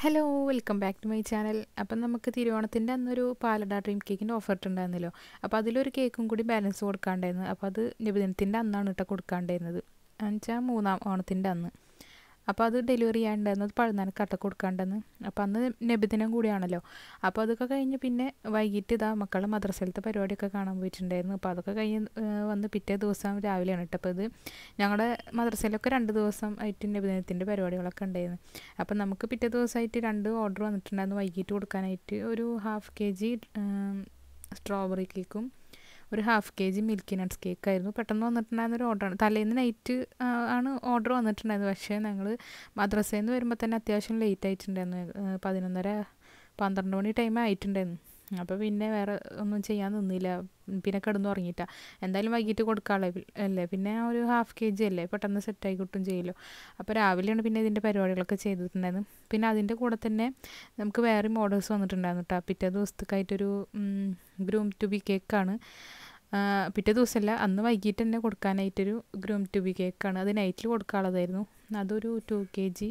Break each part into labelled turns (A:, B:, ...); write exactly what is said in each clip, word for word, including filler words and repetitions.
A: Hello welcome back to my channel. അപ്പം നമുക്ക് തിരുവോണത്തിൻ്റെ അന്നൊരു പാലട ഡ്രീം കേക്കിൻ്റെ ഓഫർ ഉണ്ടായിരുന്നല്ലോ. അപ്പോൾ അതിലൊരു കേക്കും കൂടി ബാലൻസ് കൊടുക്കാണ്ടായിരുന്നു. അപ്പോൾ അത് നബിദിനത്തിൻ്റെ അന്നാണ് കേട്ടോ കൊടുക്കാണ്ടായിരുന്നത്, എന്നുവെച്ചാൽ മൂന്നാം ഓണത്തിൻ്റെ അന്ന്. അപ്പോൾ അത് ഡെലിവറി ചെയ്യാണ്ടായിരുന്നത് പഴുന്നാനക്കട്ട കൊടുക്കാണ്ടെന്ന്. അപ്പോൾ അന്ന് നബിദിനം കൂടിയാണല്ലോ. അപ്പോൾ അതൊക്കെ കഴിഞ്ഞ് പിന്നെ വൈകിട്ട് ഇതാ മക്കളെ മദ്രസയിലത്തെ പരിപാടിയൊക്കെ കാണാൻ പോയിട്ടുണ്ടായിരുന്നു. അപ്പോൾ അതൊക്കെ കഴിഞ്ഞ് വന്ന് പിറ്റേ ദിവസം രാവിലെയാണ് കേട്ടോ. അപ്പോൾ ഇത് ഞങ്ങളുടെ മദ്രസയിലൊക്കെ രണ്ട് ദിവസം ആയിട്ട് നബിദിനത്തിൻ്റെ പരിപാടികളൊക്കെ ഉണ്ടായിരുന്നു. അപ്പം നമുക്ക് പിറ്റേ ദിവസമായിട്ട് രണ്ട് ഓർഡർ വന്നിട്ടുണ്ടായിരുന്നു വൈകിട്ട് കൊടുക്കാനായിട്ട്. ഒരു ഹാഫ് കെ ജി സ്ട്രോബെറി കേക്കും ഒരു half K G milky nuts കേക്കായിരുന്നു പെട്ടെന്ന് വന്നിട്ടുണ്ടായിരുന്ന ഒരു ഓർഡറാണ്. തലേന്ന് നൈറ്റ് ആണ് ഓർഡർ വന്നിട്ടുണ്ടായിരുന്നത്. പക്ഷേ ഞങ്ങൾ മദ്രസയിൽ നിന്ന് വരുമ്പോൾ തന്നെ അത്യാവശ്യം ലേറ്റ് ആയിട്ടുണ്ടായിരുന്നു. പതിനൊന്നര പന്ത്രണ്ട് മണി ടൈം ആയിട്ടുണ്ടായിരുന്നു. അപ്പോൾ പിന്നെ വേറെ ഒന്നും ചെയ്യാൻ നിന്നില്ല, പിന്നെ കിടന്നു ഉറങ്ങിയിട്ടാണ്. എന്തായാലും വൈകിട്ട് കൊടുക്കാളെ അല്ലേ, പിന്നെ ഒരു ഹാഫ് കെ ജി അല്ലേ, പെട്ടെന്ന് സെറ്റായി കിട്ടും ചെയ്യുമല്ലോ. അപ്പോൾ രാവിലെയാണ് പിന്നെ ഇതിൻ്റെ പരിപാടികളൊക്കെ ചെയ്തിട്ടുണ്ടായിരുന്നു. പിന്നെ അതിൻ്റെ കൂടെ തന്നെ നമുക്ക് വേറെയും ഓർഡേഴ്സ് വന്നിട്ടുണ്ടായിരുന്നു കേട്ടോ. പിറ്റേ ദിവസത്തേക്കായിട്ടൊരു ഗ്രൂം ടു ബി കേക്കാണ്. പിറ്റേ ദിവസമല്ല, അന്ന് വൈകിട്ട് തന്നെ കൊടുക്കാനായിട്ടൊരു ഗ്രൂം ടു ബി കേക്കാണ്. അത് നൈറ്റിൽ കൊടുക്കാനുള്ളതായിരുന്നു. അതൊരു ടു കെ ജി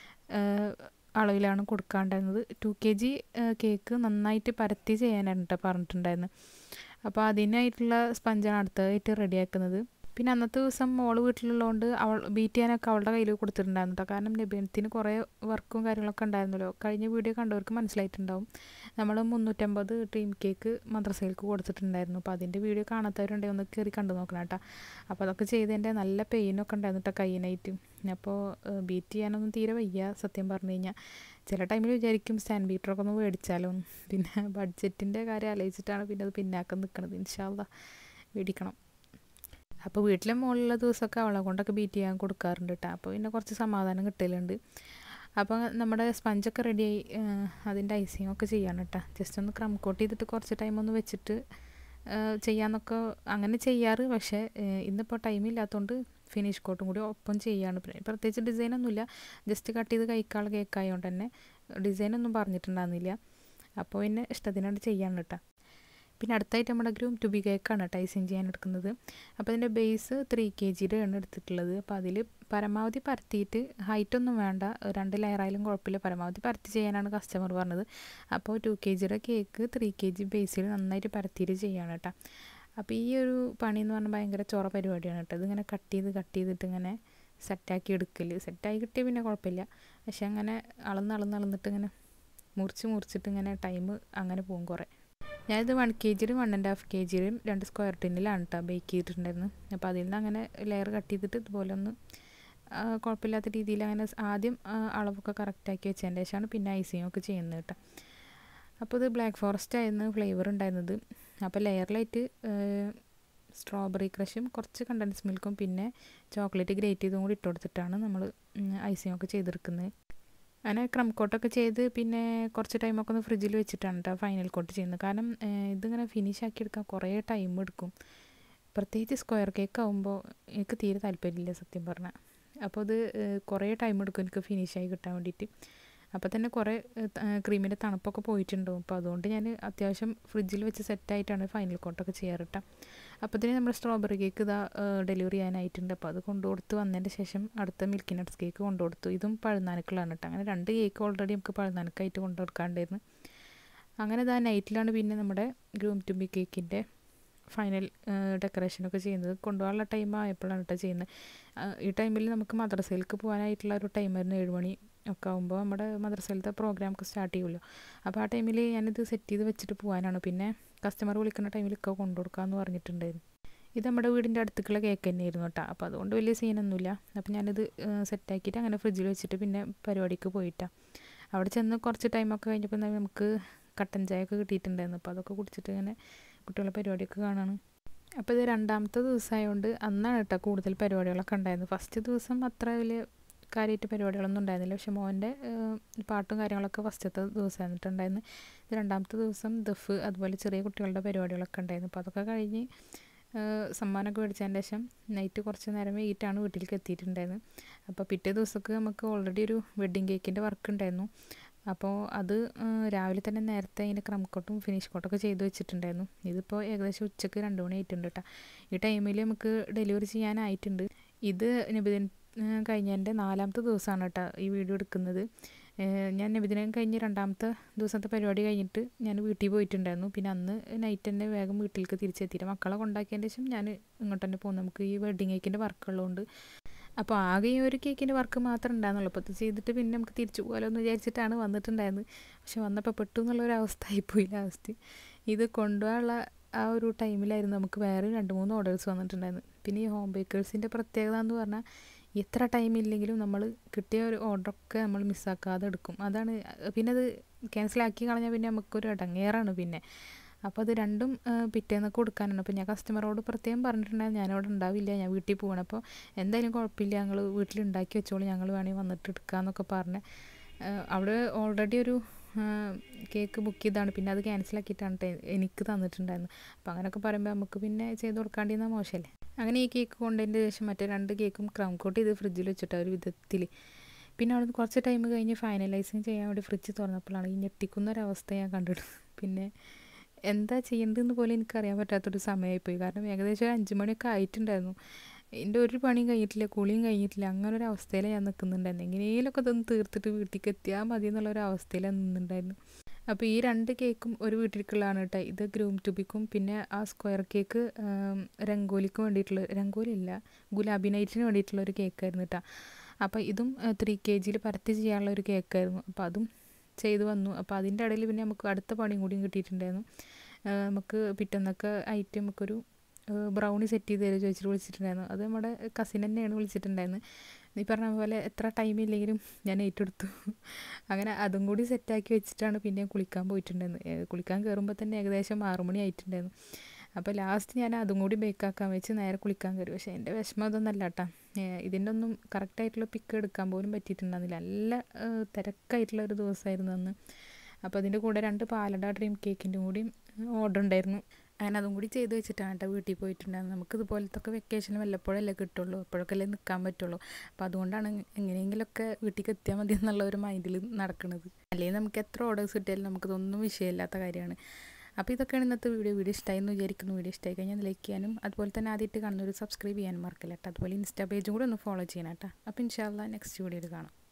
A: അളവിലാണ് കൊടുക്കാണ്ടായിരുന്നത്. ടു കെ ജി കേക്ക് നന്നായിട്ട് പരത്തി ചെയ്യാനാണ് കേട്ടോ പറഞ്ഞിട്ടുണ്ടായിരുന്നത്. അപ്പോൾ അതിനായിട്ടുള്ള സ്പഞ്ചാണ് അടുത്തതായിട്ട് റെഡിയാക്കുന്നത്. പിന്നെ അന്നത്തെ ദിവസം മോള് വീട്ടിലുള്ളതുകൊണ്ട് അവൾ ബീറ്റ് ചെയ്യാനൊക്കെ അവളുടെ കയ്യിൽ കൊടുത്തിട്ടുണ്ടായിരുന്നു കേട്ടോ. കാരണം നബിദിനത്തിന് കുറേ വർക്കും കാര്യങ്ങളൊക്കെ ഉണ്ടായിരുന്നല്ലോ. കഴിഞ്ഞ വീഡിയോ കണ്ടവർക്ക് മനസ്സിലായിട്ടുണ്ടാവും. നമ്മൾ മുന്നൂറ്റമ്പത് ഡ്രീം കേക്ക് മദ്രസയിലേക്ക് കൊടുത്തിട്ടുണ്ടായിരുന്നു. അപ്പോൾ അതിൻ്റെ വീഡിയോ കാണാത്തവരുണ്ടെങ്കിൽ ഒന്ന് കയറി കണ്ടു നോക്കണം കേട്ടോ. അപ്പോൾ അതൊക്കെ ചെയ്തതിൻ്റെ നല്ല പെയിനൊക്കെ ഉണ്ടായിരുന്നു കേട്ടോ കയ്യിനായിട്ട്. അപ്പോൾ ബീറ്റ് ചെയ്യാനൊന്നും തീരെ വയ്യ സത്യം പറഞ്ഞു കഴിഞ്ഞാൽ. ചില ടൈമിൽ വിചാരിക്കും സ്റ്റാൻഡ് ബീറ്ററൊക്കെ ഒന്ന് മേടിച്ചാലോ. പിന്നെ ബഡ്ജറ്റിൻ്റെ കാര്യം ആലോചിച്ചിട്ടാണ് പിന്നെ അത് പിന്നാക്കം നിൽക്കുന്നത്. ഇൻഷാ അല്ലാഹ് മേടിക്കണം. അപ്പോൾ വീട്ടിലെ മുകളിലുള്ള ദിവസമൊക്കെ അവളെ കൊണ്ടൊക്കെ ബീറ്റ് ചെയ്യാൻ കൊടുക്കാറുണ്ട് കേട്ടോ. അപ്പോൾ പിന്നെ കുറച്ച് സമാധാനം കിട്ടലുണ്ട്. അപ്പോൾ നമ്മുടെ സ്പഞ്ചൊക്കെ റെഡിയായി അതിൻ്റെ ഐസിങ് ഒക്കെ ചെയ്യാണ് കേട്ടോ. ജസ്റ്റ് ഒന്ന് ക്രം കോട്ട് ചെയ്തിട്ട് കുറച്ച് ടൈം ഒന്ന് വെച്ചിട്ട് ചെയ്യാമെന്നൊക്കെ അങ്ങനെ ചെയ്യാറ്. പക്ഷേ ഇന്നിപ്പോൾ ടൈമില്ലാത്തതുകൊണ്ട് ഫിനിഷ് കോട്ടും കൂടി ഒപ്പം ചെയ്യാണ്. പ്രത്യേകിച്ച് ഡിസൈനൊന്നുമില്ല, ജസ്റ്റ് കട്ട് ചെയ്ത് കഴിക്കാനുള്ള കേക്കായതുകൊണ്ട് തന്നെ ഡിസൈനൊന്നും പറഞ്ഞിട്ടുണ്ടായിരുന്നില്ല. അപ്പോൾ പിന്നെ ഇഷ്ടത്തിനായിട്ട് ചെയ്യാണ് കേട്ടോ. പിന്നെ അടുത്തായിട്ട് നമ്മുടെ ഗ്രൂം ടു ബി കേക്കാണ് കേട്ടോ ഐസിങ് ചെയ്യാൻ എടുക്കുന്നത്. അപ്പോൾ അതിൻ്റെ ബേസ് ത്രീ കെ ജിയുടെ ആണ് എടുത്തിട്ടുള്ളത്. അപ്പോൾ അതിൽ പരമാവധി പരത്തിയിട്ട് ഹൈറ്റൊന്നും വേണ്ട, രണ്ട് ലെയറായാലും കുഴപ്പമില്ല, പരമാവധി പരത്തി ചെയ്യാനാണ് കസ്റ്റമർ പറഞ്ഞത്. അപ്പോൾ ടു കെ ജിയുടെ കേക്ക് ത്രീ കെ ജി ബേസിൽ നന്നായിട്ട് പരത്തിയിട്ട് ചെയ്യാണ് കേട്ടോ. അപ്പോൾ ഈ ഒരു പണി എന്ന് പറഞ്ഞാൽ ഭയങ്കര ചോറ പരിപാടിയാണ് കേട്ടോ. ഇതിങ്ങനെ കട്ട് ചെയ്ത് കട്ട് ചെയ്തിട്ട് ഇങ്ങനെ സെറ്റാക്കി എടുക്കൽ. സെറ്റായി കിട്ടിയാൽ പിന്നെ കുഴപ്പമില്ല. പക്ഷെ അങ്ങനെ അളന്ന് അളന്ന് അളന്നിട്ട് ഇങ്ങനെ മുറിച്ച് മുറിച്ചിട്ട് ഇങ്ങനെ ടൈം അങ്ങനെ പോകും കുറേ. ഞാനിത് വൺ കെ ജിയിലും വൺ ആൻഡ് ഹാഫ് കെ ജിയിലും രണ്ട് സ്ക്വയർ ടിന്നിലാണ് കേട്ടോ ബേക്ക് ചെയ്തിട്ടുണ്ടായിരുന്നു. അപ്പോൾ അതിൽ നിന്ന് അങ്ങനെ ലെയർ കട്ട് ചെയ്തിട്ട് ഇതുപോലെ ഒന്ന് കുഴപ്പമില്ലാത്ത രീതിയിൽ അങ്ങനെ ആദ്യം അളവൊക്കെ കറക്റ്റാക്കി വെച്ചതിൻ്റെ ശേഷമാണ് പിന്നെ ഐസിങ് ഒക്കെ ചെയ്യുന്നത് കേട്ടോ. അപ്പോൾ ഇത് ബ്ലാക്ക് ഫോറസ്റ്റ് ആയിരുന്നു ഫ്ലേവർ ഉണ്ടായിരുന്നത്. അപ്പോൾ ലെയറിലായിട്ട് സ്ട്രോബെറി ക്രഷും കുറച്ച് കണ്ടൻസ് മിൽക്കും പിന്നെ ചോക്ലേറ്റ് ഗ്രേറ്റ് ചെയ്തും കൂടി ഇട്ട് കൊടുത്തിട്ടാണ് നമ്മൾ ഐസിങ് ഒക്കെ ചെയ്തെടുക്കുന്നത്. അങ്ങനെ ക്രം കോട്ടൊക്കെ ചെയ്ത് പിന്നെ കുറച്ച് ടൈമൊക്കെ ഒന്ന് ഫ്രിഡ്ജിൽ വെച്ചിട്ടാണ് കേട്ടോ ഫൈനൽ കോട്ട് ചെയ്യുന്നത്. കാരണം ഇതിങ്ങനെ ഫിനിഷ് ആക്കി എടുക്കാൻ കുറേ ടൈം എടുക്കും. പ്രത്യേകിച്ച് സ്ക്വയർ കേക്ക് ആകുമ്പോൾ എനിക്ക് തീരെ താല്പര്യമില്ല സത്യം പറഞ്ഞാൽ. അപ്പോൾ ഇത് കുറേ ടൈം എടുക്കും എനിക്ക് ഫിനിഷായി കിട്ടാൻ വേണ്ടിയിട്ട്. അപ്പോൾ തന്നെ കുറേ ക്രീമിൻ്റെ തണുപ്പൊക്കെ പോയിട്ടുണ്ടാവും. അപ്പോൾ അതുകൊണ്ട് ഞാൻ അത്യാവശ്യം ഫ്രിഡ്ജിൽ വെച്ച് സെറ്റായിട്ടാണ് ഫൈനൽ കോട്ടൊക്കെ ചെയ്യാറ് കേട്ടോ. അപ്പോൾ ഇതിന് നമ്മുടെ സ്ട്രോബെറി കേക്ക് ഇതാ ഡെലിവറി ചെയ്യാനായിട്ടുണ്ട്. അപ്പോൾ അത് കൊണ്ടുകൊടുത്ത് വന്നതിൻ്റെ ശേഷം അടുത്ത മിൽക്കി നട്ട്സ് കേക്ക് കൊണ്ടുകൊടുത്തു. ഇതും പഴുന്നാനക്കളാണ് കേട്ടോ. അങ്ങനെ രണ്ട് കേക്ക് ഓൾറെഡി നമുക്ക് പഴുന്നാനക്കായിട്ട് കൊണ്ടുകൊടുക്കാണ്ടായിരുന്നു. അങ്ങനെ ഇതാ നൈറ്റിലാണ് പിന്നെ നമ്മുടെ ഗ്രൂം ടു ബി കേക്കിൻ്റെ ഫൈനൽ ഡെക്കറേഷനൊക്കെ ചെയ്യുന്നത്. കൊണ്ടുപോകാനുള്ള ടൈം ആയപ്പോഴാണ് കേട്ടോ ചെയ്യുന്നത്. ഈ ടൈമിൽ നമുക്ക് മദ്രസയിലേക്ക് പോകാനായിട്ടുള്ള ഒരു ടൈമായിരുന്നു, ഏഴ് മണി ഒക്കെ ആകുമ്പോൾ നമ്മുടെ മദ്രസയിലത്തെ പ്രോഗ്രാമൊക്കെ സ്റ്റാർട്ട് ചെയ്യുമല്ലോ. അപ്പോൾ ആ ടൈമിൽ ഞാനിത് സെറ്റ് ചെയ്ത് വെച്ചിട്ട് പോകാനാണ്. പിന്നെ കസ്റ്റമർ വിളിക്കുന്ന ടൈമിലൊക്കെ കൊണ്ടു കൊടുക്കാമെന്ന് പറഞ്ഞിട്ടുണ്ടായിരുന്നു. ഇത് നമ്മുടെ വീടിൻ്റെ അടുത്തേക്കുള്ള കേക്ക് തന്നെയായിരുന്നു കേട്ടോ. അപ്പോൾ അതുകൊണ്ട് വലിയ സീനൊന്നുമില്ല. അപ്പോൾ ഞാനിത് സെറ്റാക്കിയിട്ട് അങ്ങനെ ഫ്രിഡ്ജിൽ വെച്ചിട്ട് പിന്നെ പരിപാടിക്ക് പോയിട്ടാണ്. അവിടെ ചെന്ന് കുറച്ച് ടൈമൊക്കെ കഴിഞ്ഞപ്പോൾ നമുക്ക് കട്ടൻ ചായ ഒക്കെ കിട്ടിയിട്ടുണ്ടായിരുന്നു. അപ്പോൾ അതൊക്കെ കുടിച്ചിട്ട് ഇങ്ങനെ കുട്ടികളുടെ പരിപാടിയൊക്കെ കാണണം. അപ്പോൾ ഇത് രണ്ടാമത്തെ ദിവസമായതുകൊണ്ട് അന്നാണ് കേട്ടോ കൂടുതൽ പരിപാടികളൊക്കെ ഉണ്ടായിരുന്നു. ഫസ്റ്റ് ദിവസം അത്ര വലിയ കാര്യമായിട്ട് പരിപാടികളൊന്നും ഉണ്ടായിരുന്നില്ല. പക്ഷെ മോൻ്റെ പാട്ടും കാര്യങ്ങളൊക്കെ ഫസ്റ്റത്തെ ദിവസമായിട്ടുണ്ടായിരുന്നു. ഇത് രണ്ടാമത്തെ ദിവസം ദഫ് അതുപോലെ ചെറിയ കുട്ടികളുടെ പരിപാടികളൊക്കെ ഉണ്ടായിരുന്നു. അപ്പോൾ അതൊക്കെ കഴിഞ്ഞ് സമ്മാനമൊക്കെ മേടിച്ചതിൻ്റെ ശേഷം നൈറ്റ് കുറച്ച് നേരം വൈകിട്ടാണ് വീട്ടിലേക്ക് എത്തിയിട്ടുണ്ടായിരുന്നത്. അപ്പോൾ പിറ്റേ ദിവസമൊക്കെ നമുക്ക് ഓൾറെഡി ഒരു വെഡ്ഡിങ് കേക്കിൻ്റെ വർക്ക് ഉണ്ടായിരുന്നു. അപ്പോൾ അത് രാവിലെ തന്നെ നേരത്തെ അതിൻ്റെ ക്രം കോട്ടും ഫിനിഷ് കോട്ടൊക്കെ ചെയ്ത് വെച്ചിട്ടുണ്ടായിരുന്നു. ഇതിപ്പോൾ ഏകദേശം ഉച്ചയ്ക്ക് രണ്ട് മണി ആയിട്ടുണ്ട് കേട്ടോ. ഈ ടൈമിൽ നമുക്ക് ഡെലിവറി ചെയ്യാനായിട്ടുണ്ട്. ഇത് നബിദിൻ കഴിഞ്ഞതിൻ്റെ നാലാമത്തെ ദിവസമാണ് കേട്ടോ ഈ വീഡിയോ എടുക്കുന്നത്. ഞാൻ നബിദിനം കഴിഞ്ഞ് രണ്ടാമത്തെ ദിവസത്തെ പരിപാടി കഴിഞ്ഞിട്ട് ഞാൻ വീട്ടിൽ പോയിട്ടുണ്ടായിരുന്നു. പിന്നെ അന്ന് നൈറ്റ് തന്നെ വേഗം വീട്ടിലേക്ക് തിരിച്ചെത്തിയിട്ട് മക്കളെ കൊണ്ടാക്കിയതിന് ശേഷം ഞാൻ ഇങ്ങോട്ട് തന്നെ പോകും. നമുക്ക് ഈ വെഡ്ഡിങ് കേക്കിൻ്റെ വർക്കുള്ളതുകൊണ്ട് അപ്പോൾ ആകെ ഈ ഒരു കേക്കിൻ്റെ വർക്ക് മാത്രം ഉണ്ടായിരുന്നുള്ളൂ. അപ്പോൾ അത് ചെയ്തിട്ട് പിന്നെ നമുക്ക് തിരിച്ചു പോകാമല്ലോ എന്ന് വിചാരിച്ചിട്ടാണ് വന്നിട്ടുണ്ടായിരുന്നത്. പക്ഷെ വന്നപ്പോൾ പെട്ടു എന്നുള്ളൊരവസ്ഥ ആയിപ്പോയി ലാസ്റ്റ്. ഇത് കൊണ്ടുപോകാനുള്ള ആ ഒരു ടൈമിലായിരുന്നു നമുക്ക് വേറെ രണ്ട് മൂന്ന് ഓർഡേഴ്സ് വന്നിട്ടുണ്ടായിരുന്നു. പിന്നെ ഈ ഹോം ബേക്കേഴ്സിൻ്റെ പ്രത്യേകത എന്ന് പറഞ്ഞാൽ എത്ര ടൈമില്ലെങ്കിലും നമ്മൾ കിട്ടിയ ഒരു ഓർഡറൊക്കെ നമ്മൾ മിസ്സാക്കാതെ എടുക്കും. അതാണ്. പിന്നെ അത് ക്യാൻസലാക്കി കളഞ്ഞാൽ പിന്നെ നമുക്കൊരു ഇടങ്ങേറാണ് പിന്നെ. അപ്പോൾ അത് രണ്ടും പിറ്റേന്നൊക്കെ കൊടുക്കാനാണ്. അപ്പോൾ ഞാൻ കസ്റ്റമറോട് പ്രത്യേകം പറഞ്ഞിട്ടുണ്ടായിരുന്നു ഞാനവിടെ ഉണ്ടാവില്ല, ഞാൻ വീട്ടിൽ പോകണം, അപ്പോൾ എന്തായാലും കുഴപ്പമില്ല, ഞങ്ങൾ വീട്ടിലുണ്ടാക്കി വെച്ചോളൂ, ഞങ്ങൾ വേണമെങ്കിൽ വന്നിട്ട് എടുക്കാമെന്നൊക്കെ പറഞ്ഞ് അവിടെ ഓൾറെഡി ഒരു കേക്ക് ബുക്ക് ചെയ്താണ്. പിന്നെ അത് ക്യാൻസലാക്കിയിട്ടാണ് എനിക്ക് തന്നിട്ടുണ്ടായിരുന്നു. അപ്പോൾ അങ്ങനെയൊക്കെ പറയുമ്പോൾ നമുക്ക് പിന്നെ ചെയ്ത് കൊടുക്കാണ്ടിരുന്നാൽ മോശമല്ലേ. അങ്ങനെ ഈ കേക്ക് കൊണ്ടതിൻ്റെ ശേഷം മറ്റേ രണ്ട് കേക്കും ക്രൗൺ കോട്ട് ചെയ്ത് ഫ്രിഡ്ജിൽ വെച്ചിട്ട് ഒരു വിധത്തിൽ. പിന്നെ അവിടെ നിന്ന് കുറച്ച് ടൈം കഴിഞ്ഞ് ഫൈനലൈസിങ് ചെയ്യാൻ വേണ്ടി ഫ്രിഡ്ജ് തുറന്നപ്പോഴാണ് ഈ ഞെട്ടിക്കുന്നൊരവസ്ഥ ഞാൻ കണ്ടിട്ട്. പിന്നെ എന്താ ചെയ്യേണ്ടതെന്ന് പോലും എനിക്കറിയാൻ പറ്റാത്തൊരു സമയമായിപ്പോയി. കാരണം ഏകദേശം ഒരു അഞ്ച് മണിയൊക്കെ ആയിട്ടുണ്ടായിരുന്നു. എൻ്റെ ഒരു പണിയും കഴിഞ്ഞിട്ടില്ല, കുളിയും കഴിഞ്ഞിട്ടില്ല. അങ്ങനെ ഒരു അവസ്ഥയിൽ ഞാൻ നിൽക്കുന്നുണ്ടായിരുന്നു. എങ്ങനെയൊക്കെ ഇതൊന്ന് തീർത്തിട്ട് വീട്ടിലേക്ക് എത്തിയാൽ മതി എന്നുള്ളൊരു അവസ്ഥയിലാണ് നിന്നുണ്ടായിരുന്നു. അപ്പോൾ ഈ രണ്ട് കേക്കും ഒരു വീട്ടിലേക്കുള്ളതാണ് കേട്ടോ. ഇത് ഗ്രൂം ടു ബിക്കും പിന്നെ ആ സ്ക്വയർ കേക്ക് രംഗോലിക്ക് വേണ്ടിയിട്ടുള്ള, രംഗോലി ഇല്ല ഗുലാബി നൈറ്റിന് വേണ്ടിയിട്ടുള്ള ഒരു കേക്കായിരുന്നു കേട്ടോ. അപ്പോൾ ഇതും ത്രീ കെ ജിയിൽ പരത്തി ചെയ്യാനുള്ള ഒരു കേക്കായിരുന്നു. അപ്പോൾ അതും ചെയ്ത് വന്നു. അപ്പോൾ അതിൻ്റെ ഇടയിൽ പിന്നെ നമുക്ക് അടുത്ത പണിയും കൂടിയും കിട്ടിയിട്ടുണ്ടായിരുന്നു. നമുക്ക് പിറ്റേന്നൊക്കെ ആയിട്ട് നമുക്കൊരു ബ്രൗണി സെറ്റ് ചെയ്ത് തരുമോ ചോദിച്ചിട്ട് വിളിച്ചിട്ടുണ്ടായിരുന്നു. അത് നമ്മുടെ കസിൻ തന്നെയാണ് വിളിച്ചിട്ടുണ്ടായിരുന്നത്. നീ പറഞ്ഞ പോലെ എത്ര ടൈമില്ലെങ്കിലും ഞാൻ ഏറ്റെടുത്തു. അങ്ങനെ അതും കൂടി സെറ്റാക്കി വെച്ചിട്ടാണ് പിന്നെ കുളിക്കാൻ പോയിട്ടുണ്ടായിരുന്നത്. കുളിക്കാൻ കയറുമ്പോൾ തന്നെ ഏകദേശം ആറുമണി ആയിട്ടുണ്ടായിരുന്നു. അപ്പോൾ ലാസ്റ്റ് ഞാൻ അതും കൂടി ബേക്കാക്കാൻ വെച്ച് നേരെ കുളിക്കാൻ കയറി. പക്ഷേ എൻ്റെ വിഷമം അതൊന്നല്ല കേട്ടോ. ഇതിൻ്റെ ഒന്നും കറക്റ്റായിട്ടുള്ള പിക്ക് എടുക്കാൻ പോലും പറ്റിയിട്ടുണ്ടായിരുന്നില്ല. നല്ല തിരക്കായിട്ടുള്ള ഒരു ദിവസമായിരുന്നു അന്ന്. അപ്പോൾ അതിൻ്റെ കൂടെ രണ്ട് പാലട ഡ്രീം കേക്കിൻ്റെ കൂടി ഓർഡർ ഉണ്ടായിരുന്നു. അങ്ങനെ അതും കൂടി ചെയ്ത് വെച്ചിട്ടാണ് കേട്ടോ വീട്ടിൽ പോയിട്ടുണ്ടായിരുന്നു. നമുക്ക് ഇതുപോലത്തെ വെക്കേഷൻ വല്ലപ്പോഴല്ലേ കിട്ടുള്ളൂ, എപ്പോഴൊക്കെയല്ലേ നിൽക്കാൻ പറ്റുള്ളൂ. അപ്പോൾ അതുകൊണ്ടാണ് എങ്ങനെയെങ്കിലുമൊക്കെ വീട്ടിലേക്ക് എത്തിയാൽ മതി എന്നുള്ള ഒരു മൈൻഡിൽ നടക്കുന്നത്. അല്ലെങ്കിൽ നമുക്ക് എത്ര ഓർഡേഴ്സ് കിട്ടിയാലും നമുക്കിതൊന്നും വിഷയമില്ലാത്ത കാര്യമാണ്. അപ്പോൾ ഇതൊക്കെയാണ് ഇന്നത്തെ വീഡിയോ. വീഡിയോ ഇഷ്ടമായി എന്ന് വിചാരിക്കുന്നു. വീഡിയോ ഇഷ്ടമായി കഴിഞ്ഞാൽ ലൈക്ക് ചെയ്യാനും അതുപോലെ തന്നെ ആദ്യമായിട്ട് കാണുന്നൊരു സബ്സ്ക്രൈബ് ചെയ്യാനും മറക്കില്ല കേട്ടോ. അതുപോലെ ഇൻസ്റ്റാ പേജും കൂടെ ഒന്ന് ഫോളോ ചെയ്യണം കേട്ടോ. അപ്പോൾ ഇൻഷാ അല്ലാഹ് നെക്സ്റ്റ് വീഡിയോയിൽ കാണാം.